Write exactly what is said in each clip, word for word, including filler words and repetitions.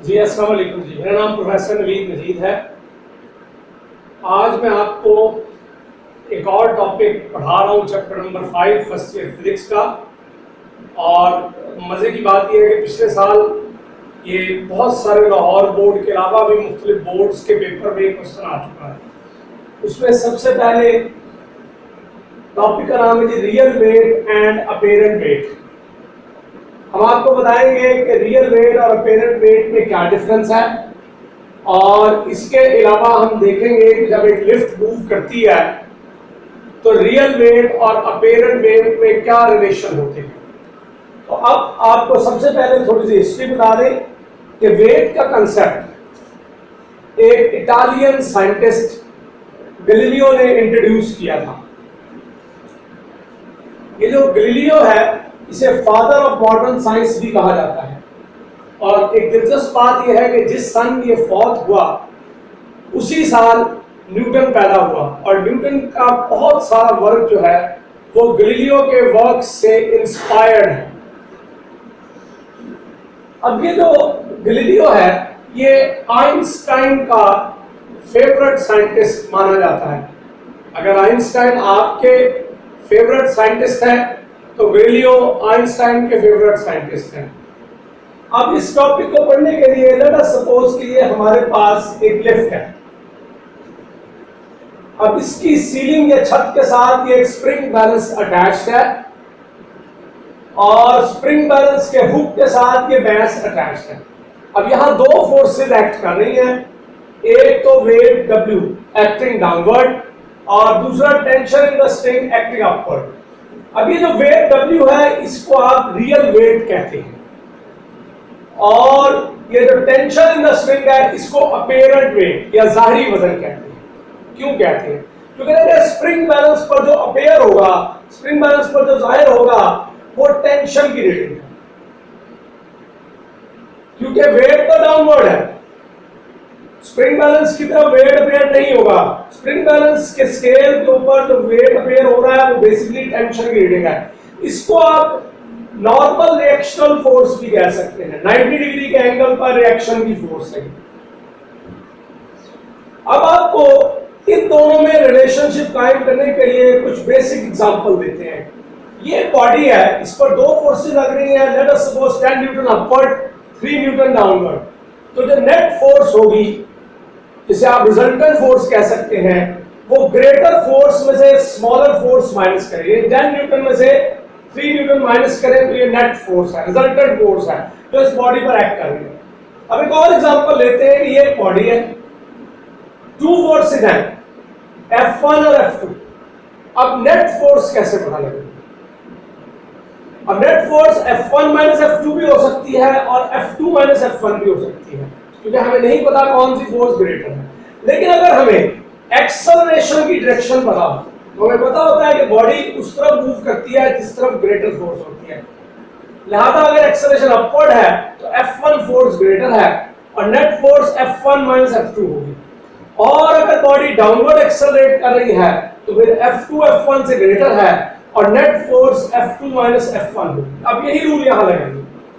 जी अस्सलाम वालेकुम जी, मेरा नाम प्रोफेसर नवीद मजीद है। आज मैं आपको एक और टॉपिक पढ़ा रहा हूँ, chapter number five first year physics का। और मज़े की बात यह है कि पिछले साल ये बहुत सारे लाहौर बोर्ड के अलावा भी मुख्तलिफ बोर्ड्स के पेपर में क्वेश्चन आ चुका है। उसमें सबसे पहले टॉपिक का नाम है जी real weight and apparent weight. हम आपको बताएंगे कि रियल वेट और अपेरेंट वेट में क्या डिफरेंस है, और इसके अलावा हम देखेंगे कि जब एक लिफ्ट मूव करती है तो रियल वेट और अपेरेंट वेट में क्या रिलेशन होते हैं। तो अब आपको सबसे पहले थोड़ी सी हिस्ट्री बता दें कि वेट का कंसेप्ट एक इटालियन साइंटिस्ट गैलीलियो ने इंट्रोड्यूस किया था। ये जो गैलीलियो है इसे फादर ऑफ मॉडर्न साइंस भी कहा जाता है। और एक दिलचस्प बात यह है कि जिस सन ये फौत हुआ उसी साल न्यूटन पैदा हुआ, और न्यूटन का बहुत सारा वर्क जो है वो गैलीलियो के वर्क से इंस्पायर्ड है। अब ये जो गैलीलियो है ये आइंस्टाइन का फेवरेट साइंटिस्ट माना जाता है। अगर आइंस्टाइन आपके फेवरेट साइंटिस्ट है तो गैलीलियो आइंस्टाइन के फेवरेट साइंटिस्ट हैं। अब इस टॉपिक को पढ़ने के लिए लेट अस सपोज कि ये हमारे पास एक लिफ्ट है। अब इसकी सीलिंग या छत के साथ ये एक स्प्रिंग बैलेंस अटैच्ड है, और स्प्रिंग बैलेंस के हुक के साथ ये बैलेंस अटैच्ड है। अब यहां दो फोर्सेस एक्ट कर रही हैं, एक तो वेट W एक्टिंग डाउनवर्ड और दूसरा tension in the string acting upward. अब ये जो वेट W है इसको आप रियल वेट कहते हैं, और ये जो टेंशन इन द स्ट्रिंग है इसको अपेरेंट वेट या जाहिरी वजन कहते हैं। क्यों कहते हैं? क्योंकि देखिए स्प्रिंग बैलेंस पर जो अपेयर होगा, स्प्रिंग बैलेंस पर जो जाहिर होगा वो टेंशन की रेटिंग है, क्योंकि वेट तो डाउनवर्ड है। स्प्रिंग बैलेंस की तरफ वेट अपेयर नहीं होगा। स्प्रिंग बैलेंस के स्केल के ऊपर जो वेट अपेयर हो रहा है वो बेसिकली टेंशन की रीडिंग है। इसको आप नॉर्मल रिएक्शनल फोर्स भी कह सकते हैं, नब्बे डिग्री के एंगल पर रिएक्शन की फोर्स है। अब आपको इन दोनों में रिलेशनशिप कायम करने के लिए कुछ बेसिक एग्जांपल देते हैं। ये बॉडी है, इस पर दो फोर्सेस लग रही हैं। Let us suppose ten newton upward, three newton downward. तो जो नेट फोर्स होगी जिसे आप रिजल्टेंट फोर्स कह सकते हैं, वो ग्रेटर फोर्स में से स्मॉलर फोर्स माइनस करेंगे। टेन न्यूटन में से थ्री न्यूटन माइनस करें तो ये नेट फोर्स है, रिजल्टेंट फोर्स है जो इस बॉडी पर एक्ट कर रही है। अब एक और एग्जांपल लेते हैं कि ये एक बॉडी है, टू फोर्सेस हैं एफ वन और एफ टू। अब नेट फोर्स कैसे पता लगेगा? अब net force F one minus F two भी हो सकती है और F two minus F one भी हो सकती है, क्योंकि हमें नहीं पता कौन सी फोर्स ग्रेटर है। लेकिन अगर हमें एक्सेलरेशन की डायरेक्शन पता हो तो हमें पता होता है कि बॉडी उस तरफ मूव करती है जिस तरफ ग्रेटर फोर्स होती है। लिहाजा अगर एक्सेलरेशन अपवर्ड है तो एफ वन फोर्स ग्रेटर है और net force F one minus F two होगी। और अगर बॉडी डाउनवर्ड एक्सेलरेट कर रही है तो फिर एफ टू एफ वन से ग्रेटर है और net force F two minus F one होगी। अब यही रूल यहां लगेंगे।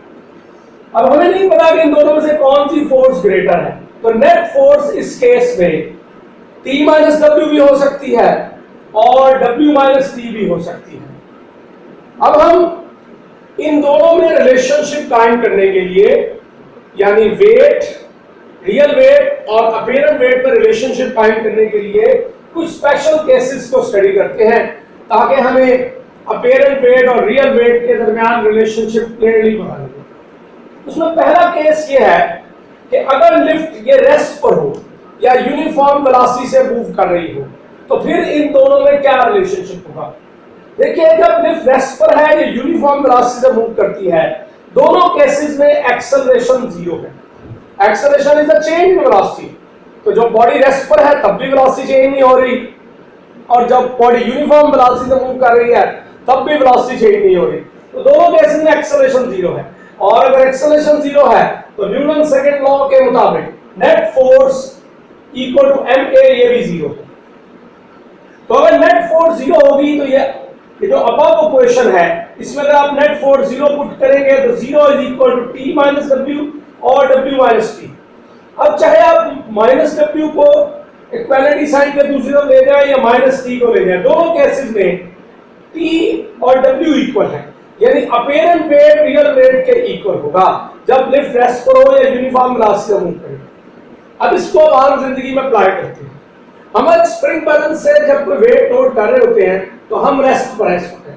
अब हमें नहीं पता कि इन दोनों में से कौन सी फोर्स ग्रेटर है, तो नेट फोर्स इस केस में T माइनस डब्ल्यू भी हो सकती है और W माइनस T भी हो सकती है। अब हम इन दोनों में रिलेशनशिप कायम करने के लिए, यानी वेट, रियल वेट और अपेरेंट वेट पर रिलेशनशिप कायम करने के लिए कुछ स्पेशल केसेस को स्टडी करते हैं, ताकि हमें अपेरेंट वेट और रियल वेट के दरमियान रिलेशनशिप क्लियरली पता लगे। उसमें पहला केस ये है कि अगर लिफ्ट ये रेस्ट पर हो या यूनिफॉर्म वेलोसिटी से मूव कर रही हो तो फिर इन दोनों में क्या रिलेशनशिप होगा। देखिए जब लिफ्ट रेस्ट पर है या यूनिफॉर्म वेलोसिटी से मूव करती है, दोनों केसेस में एक्सेलरेशन जीरो है। Acceleration is the change in velocity. तो जब बॉडी रेस्ट पर है तब भी वेलोसिटी चेंज नहीं हो रही, और जब बॉडी यूनिफॉर्म वेलोसिटी से मूव कर रही है तब भी वेलोसिटी चेंज नहीं हो रही। तो दोनों केसेस में एक्सेलरेशन जीरो है। और अगर एक्सेलरेशन जीरो है तो न्यूटन सेकंड लॉ के मुताबिक net force equal to M A, ये भी जीरो है। तो अगर नेट फोर्स जीरो होगी तो ये ये जो अबव इक्वेशन है इसमें अगर आप नेट फोर्स जीरो पुट करेंगे तो zero is equal to T minus W और W माइनस टी। अब चाहे आप माइनस डब्ल्यू को इक्वालिटी साइन के दूसरी तरफ ले जाए या माइनस टी को ले जाए, दोनों केसेस में T और W इक्वल है, यानी अपेरेंट वेट रियल वेट के इक्वल होगा जब लिफ्ट रेस्ट पर हो या यूनिफॉर्म वेलोसिटी से मूव करे। अब इसको आम जिंदगी में अप्लाई करते हैं। हम स्प्रिंग बैलेंस से जब कोई वेट लोड कर रहे होते हैं तो हम रेस्ट पर रेस्ट होते हैं,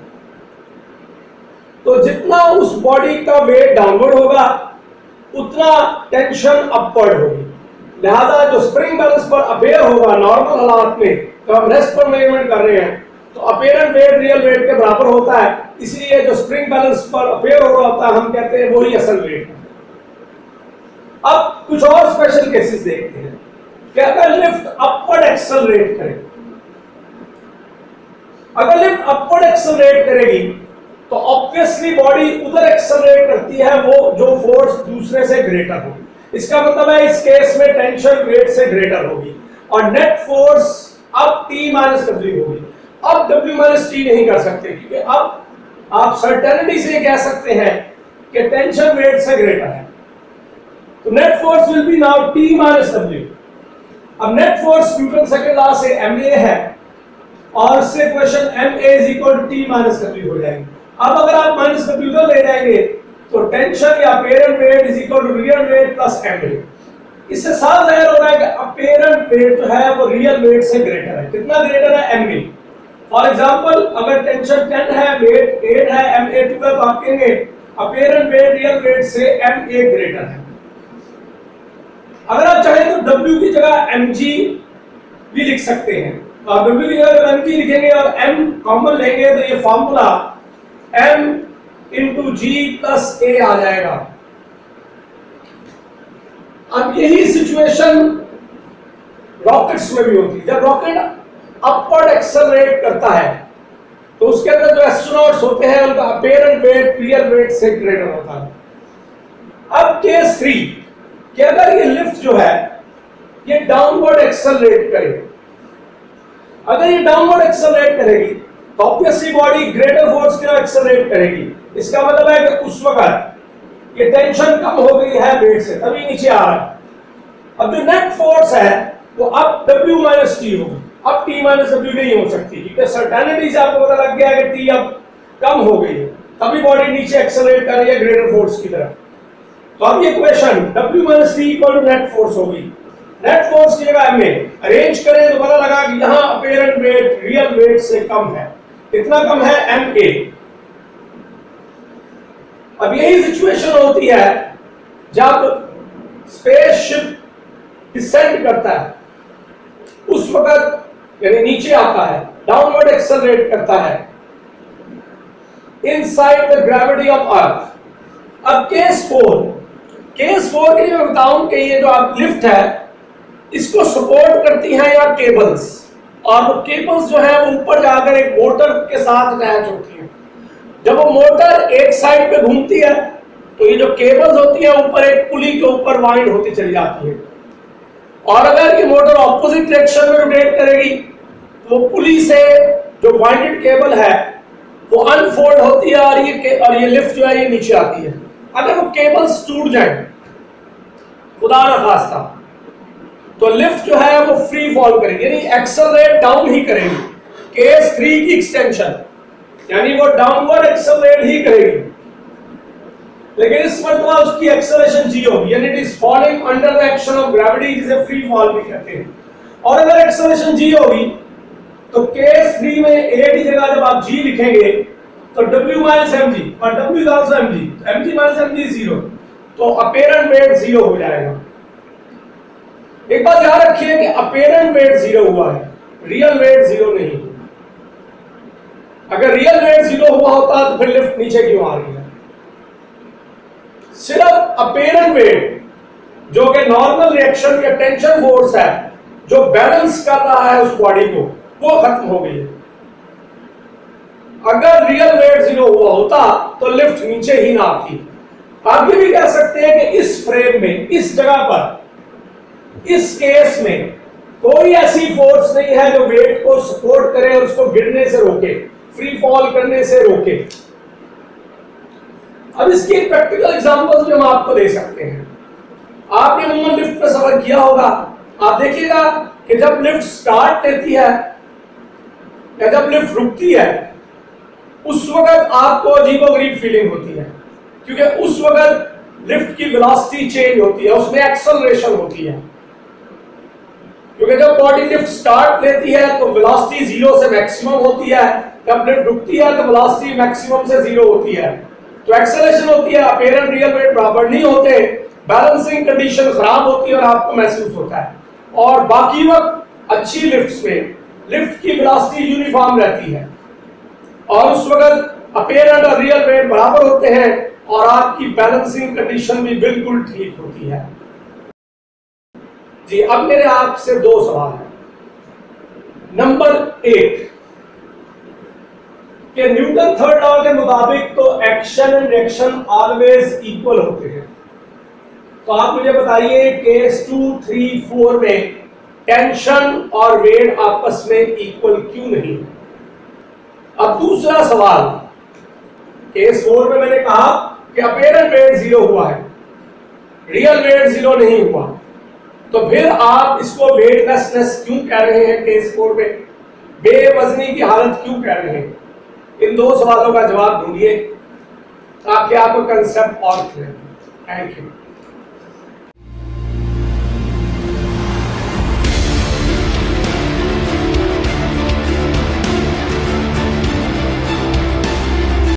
तो जितना उस बॉडी का वेट डाउनवर्ड होगा उतना टेंशन अपवर्ड होगी। लिहाजा जो स्प्रिंग बैलेंस पर अपेयर होगा नॉर्मल हालात में, तो हम रेस्ट पर मेजरमेंट कर रहे हैं तो अपेरेंट वेट रियल वेट के बराबर होता है, इसलिए जो स्प्रिंग बैलेंस पर अपेयर हो रहा होता है हम कहते हैं वही असल वेट है। अब कुछ और स्पेशल केसेस देखते हैं कि अगर लिफ्ट अपवर्ड एक्सेलरेट करे, अगर लिफ्ट अपवर्ड एक्सेलरेट करेगी तो ऑब्वियसली बॉडी उधर एक्सेलरेट करती है वो जो फोर्स दूसरे से ग्रेटर हो। इसका मतलब है इस केस में टेंशन वेट से ग्रेटर होगी और नेट फोर्स अब T माइनस डब्ल्यू होगी। अब W माइनस टी नहीं कर सकते क्योंकि अब आप सर्टेनिटी से कह सकते हैं कि टेंशन वेट से ग्रेटर है, तो net force will be now T minus W. अब net force newton second law से ma है और इससे equation ma is equal to T minus W हो जाएगी। अब अगर आप माइनस डब्ल्यू तो ले जाएंगे तो टेंशन या apparent weight is equal to real weight plus ma। इससे साफ जाहिर हो रहा है कि अपेरेंट वेट जो है वो रियल वेट से ग्रेटर है। कितना ग्रेटर है? ma। फॉर एग्जांपल अगर टेंशन टेन है, वेट एट है, ma टू है, तो आप कहेंगे अपेरेंट वेट रियल वेट से ma ग्रेटर है। अगर आप चाहें तो W की जगह mg भी लिख सकते हैं, तो आप W की जगह mg लिखेंगे और m कॉमन लेंगे तो ये formula m into G plus a आ जाएगा। अब यही सिचुएशन रॉकेट्स में भी होती है। जब रॉकेट अपवर्ड एक्सेलरेट करता है तो उसके अंदर जो एस्ट्रोनॉट्स होते हैं उनका अपेरेंट वेट रियल वेट से ग्रेटर होता है। अब केस थ्री कि अगर ये लिफ्ट जो है ये डाउनवर्ड एक्सेलरेट करे, अगर ये डाउनवर्ड एक्सेलरेट करेगी तो ऑब्वियसली बॉडी ग्रेटर फोर्स की तरफ एक्सेलरेट करेगी। इसका मतलब है कि उस वक्त ये टेंशन कम हो गई है वेट से, तभी नीचे आ रहा है। अब जो नेट फोर्स है वो अब W माइनस टी होगी, अब T माइनस डब्ल्यू नहीं हो सकती क्योंकि सर्टेनिटी से आपको पता लग गया है कि T अब कम हो गई है, तभी बॉडी नीचे एक्सेलरेट कर रही है ग्रेटर फोर्स की तरफ। तो अब ये equation W minus T equal to net force होगी। नेट फोर्स की जगह ma अरेंज करें तो पता लगा कि यहां अपेरेंट वेट रियल वेट से कम है। कितना कम है? ma। अब यही सिचुएशन होती है जब स्पेसशिप डिसेंड करता है, उस वक्त यानी नीचे आता है, डाउनवर्ड एक्सेलरेट करता है inside the gravity of earth. अब केस फोर, केस फोर के लिए मैं बताऊं कि ये जो आप लिफ्ट है इसको सपोर्ट करती हैं या केबल्स, और वो केबल्स जो है वो ऊपर जाकर एक मोटर के साथ अटैच होती है। जब वो मोटर एक साइड पे घूमती है तो ये जो केबल्स होती है ऊपर एक पुली के ऊपर वाइंड होती चली जाती है, और अगर ये मोटर ऑपोजिट डायरेक्शन में रोटेट करेगी तो पुली से जो वाइंडेड केबल है वो अनफोल्ड होती है और ये और ये लिफ्ट जो है ये नीचे आती है। अगर वो केबल्स टूट जाए खुदा ना खास्ता तो लिफ्ट जो है वो फ्री फॉल करेगी, यानी एक्सेलरेट डाउन ही करेगी। केस थ्री की एक्सटेंशन यानी वो डाउनवर्ड एक्सेलरेट ही करेगी, लेकिन इस मरतबा उसकी एक्सेलरेशन जी होगी, यानी it is falling under the action of gravity, जिसे फ्री फॉल भी कहते हैं। और अगर एक्सेलरेशन जी होगी तो केस थ्री में a की जगह जब आप g लिखेंगे तो w माइनस एम जी, और w इज आल्सो mg, तो mg माइनस mg जीरो, तो अपेरेंट वेट जीरो हो जाएगा। एक बात याद रखिए कि अपेरेंट वेट जीरो हुआ है, रियल वेट जीरो नहीं। अगर रियल वेट जीरो हुआ होता तो फिर लिफ्ट नीचे क्यों आ रही है? सिर्फ अपेरेंट वेट जो कि नॉर्मल रिएक्शन या टेंशन फोर्स है जो बैलेंस कर रहा है उस बॉडी को, वो खत्म हो गई है। अगर रियल वेट जीरो हुआ होता तो लिफ्ट नीचे ही ना आती। आप ये भी कह सकते हैं कि इस फ्रेम में, इस जगह पर, इस केस में कोई ऐसी फोर्स नहीं है जो वेट को सपोर्ट करे और उसको गिरने से रोके, फ्री फॉल करने से रोके। अब इसकी प्रैक्टिकल एग्जांपल्स भी हम आपको दे सकते हैं। आपने अमूमन लिफ्ट में सफर किया होगा, आप देखिएगा कि जब लिफ्ट स्टार्ट लेती है या जब लिफ्ट रुकती है उस वक्त आपको अजीबोगरीब फीलिंग होती है, क्योंकि उस वक्त लिफ्ट की वेलोसिटी चेंज होती है, उसमें एक्सेलरेशन होती है। क्योंकि जब बॉडी लिफ्ट स्टार्ट लेती है तो वेलोसिटी जीरो से मैक्सिमम होती है, जब लिफ्ट रुकती है तो वेलोसिटी मैक्सिमम से जीरो होती है, तो एक्सेलरेशन होती है, अपीयरेंट रियल वेट बराबर नहीं होते, बैलेंसिंग कंडीशन खराब होती है और आपको महसूस होता है। और बाकी वक्त अच्छी लिफ्ट्स में लिफ्ट की वेलोसिटी यूनिफॉर्म रहती है और उस वक्त अपीयरेंट और रियल वेट बराबर होते हैं और आपकी बैलेंसिंग कंडीशन भी बिल्कुल ठीक होती है। जी, अब मेरे आपसे दो सवाल हैं। नंबर एक, कि न्यूटन थर्ड लॉ के मुताबिक तो action and reaction always equal होते हैं, तो आप मुझे बताइए केस टू थ्री फोर में टेंशन और वेट आपस में इक्वल क्यों नहीं है? अब दूसरा सवाल, केस फोर में मैंने कहा कि अपीयरेंट वेट जीरो हुआ है, रियल वेट जीरो नहीं हुआ, तो फिर आप इसको वेटलेसनेस क्यों कह रहे हैं? केस फोर में बेवजनी की हालत क्यों कह रहे हैं? इन दो सवालों का जवाब ढूंढिए ताकि आपको कंसेप्ट और क्लियर हो। Thank you.